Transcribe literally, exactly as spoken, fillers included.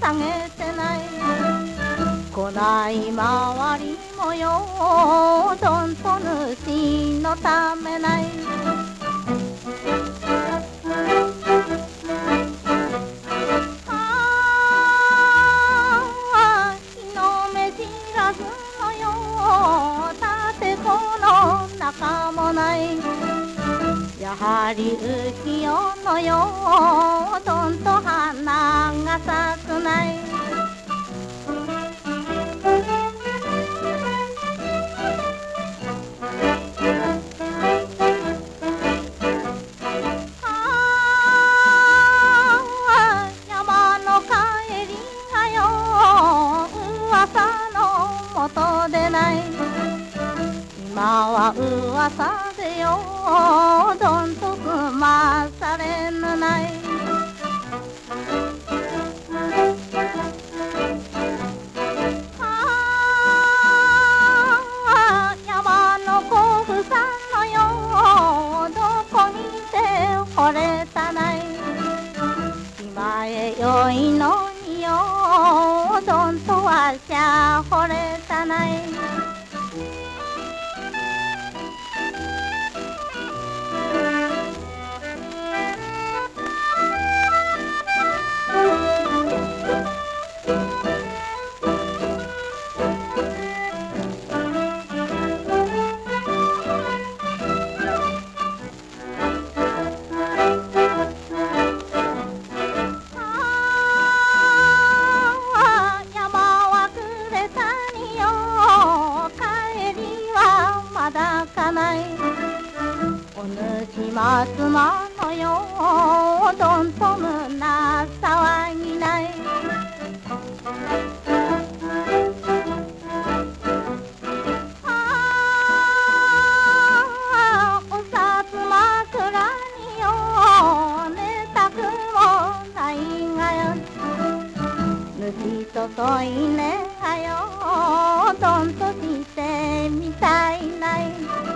あげてない。こない回りもよどんと主のためない。ああ日の目知らずのよ立て子の中もない。やはり浮世のよどんと花が咲くない。ああ山の帰りがよ噂のもとでない。今は噂でよどんとくまされぬない。ああ山の甲府さんのよどこにて惚れたない。今へよいのによどんとわしゃ惚れたない。お主ま妻のよどんと胸騒ぎない。ああお札枕によ寝たくもないがよ。主と添い寝がよどんとしてみたいない。